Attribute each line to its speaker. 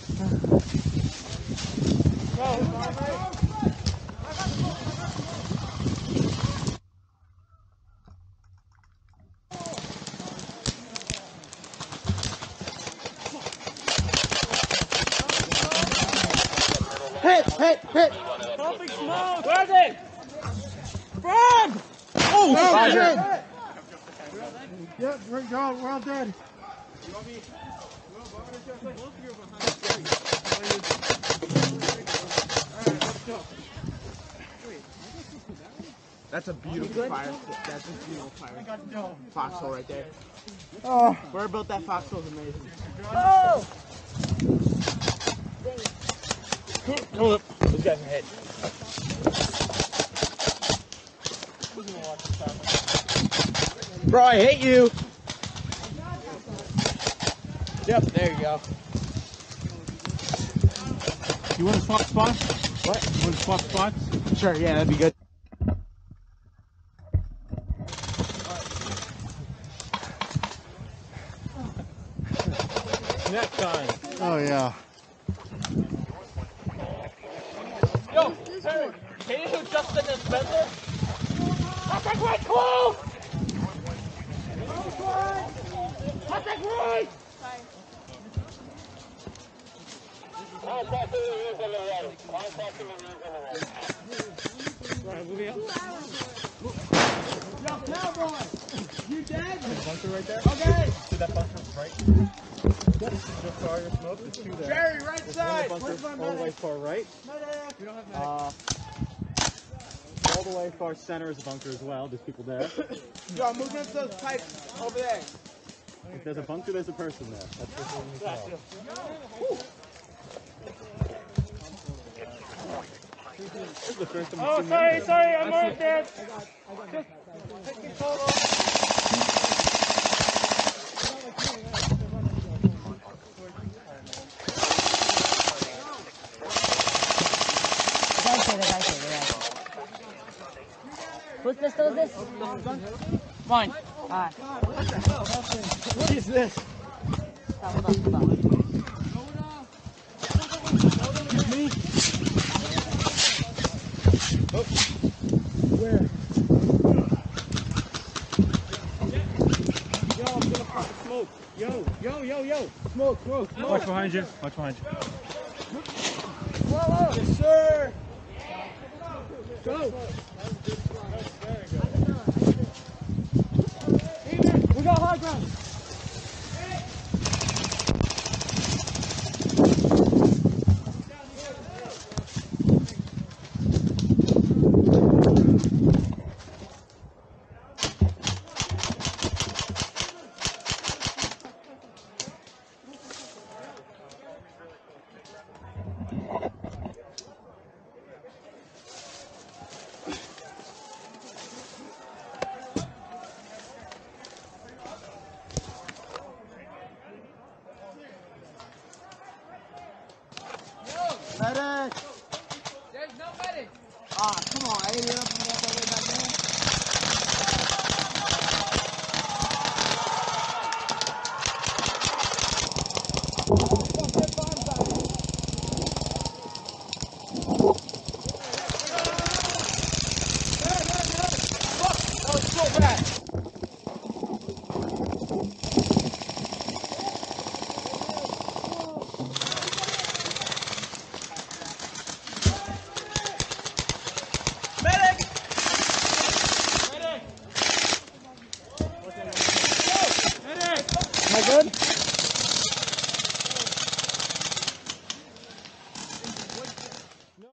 Speaker 1: Hit!
Speaker 2: Pumping smoke!
Speaker 1: Where's it? Frog! Oh, shit!
Speaker 3: Yep, we're gone. We're all dead.
Speaker 1: That's a beautiful fire. That's a beautiful fire. Foxhole right there.
Speaker 3: Oh.
Speaker 1: Whoever built that foxhole is amazing.
Speaker 2: Oh!
Speaker 1: Come up. Those guys are hit. Bro, I hate you. Yep, there you go.
Speaker 3: You want to swap spots?
Speaker 1: What?
Speaker 3: You want to swap spots?
Speaker 1: Sure, yeah, that'd be good.
Speaker 2: Next time.
Speaker 3: Oh, yeah.
Speaker 2: Yo, Terry, can you do Justin and Spencer? Contact right, close! Contact right! Yo, cowboy! You dead?
Speaker 3: Bunker right there?
Speaker 2: Okay!
Speaker 3: See that bunker right? Just far your smoke. There's two there.
Speaker 2: Jerry, right side!
Speaker 3: Bunker all the way far right.
Speaker 2: We don't have
Speaker 3: All the way far center is a bunker as well. There's people there.
Speaker 2: Yo, move into those pipes over there.
Speaker 3: If there's a bunker, there's a person there. That's what we need to know. This is the first time
Speaker 2: Oh,
Speaker 3: we've seen
Speaker 2: sorry, I'm right there. Just take control of.
Speaker 4: Whose pistol is this?
Speaker 2: Mine.
Speaker 4: Alright.
Speaker 1: What is this?
Speaker 4: Hold on.
Speaker 1: Me? Oh. Where? Yo, I'm gonna pop smoke. Yo. Smoke.
Speaker 3: Watch behind you. Watch behind you.
Speaker 1: Whoa. Yes, sir. Go. We got high ground. Medic!
Speaker 2: There's no medic.
Speaker 1: Ah, come on. I ended up all the way back there.